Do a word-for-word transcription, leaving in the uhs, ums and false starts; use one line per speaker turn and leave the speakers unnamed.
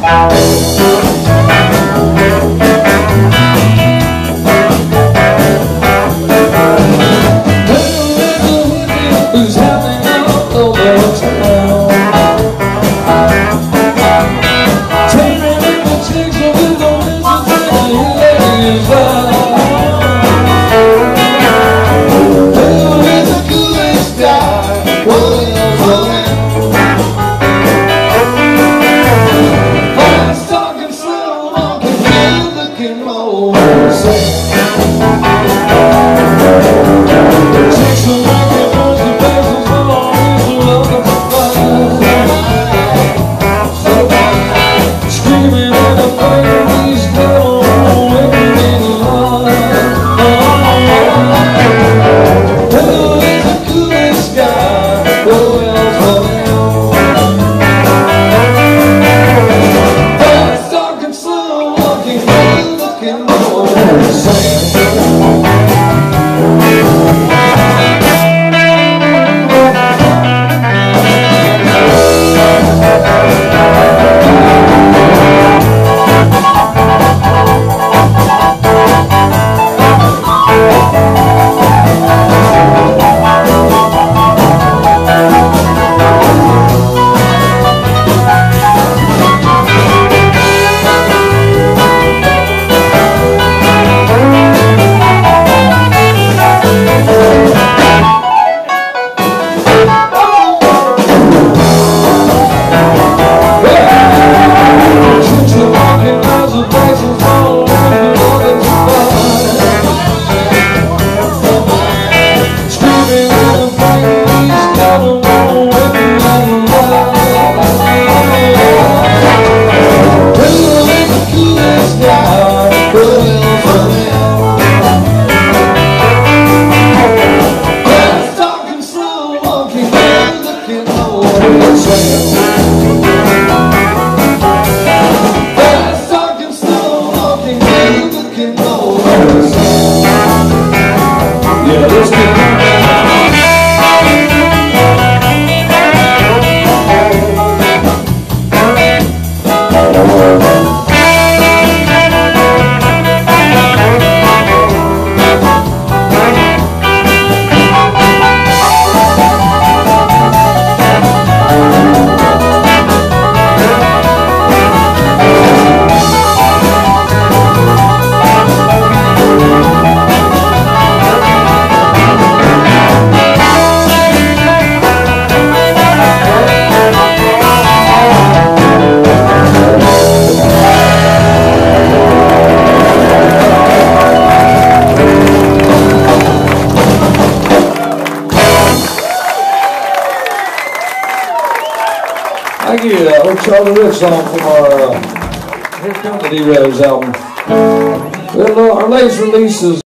Who's happening all over town? Tearing in the chicks with the wizards and the ladies out. Who is the coolest guy? Williams Williams. Fast talking, slow walking, good looking old Sam. Chicks are making noise, the faces are always welcome to find. Screaming in the fire, these girls are waiting in line. Who is the coolest guy? Who else will know? Fast talking, slow walking, good looking old Sam. Thank you. Uh, old Charlie Rich song from our uh, Here Come the D-Rose album. Well, our latest release is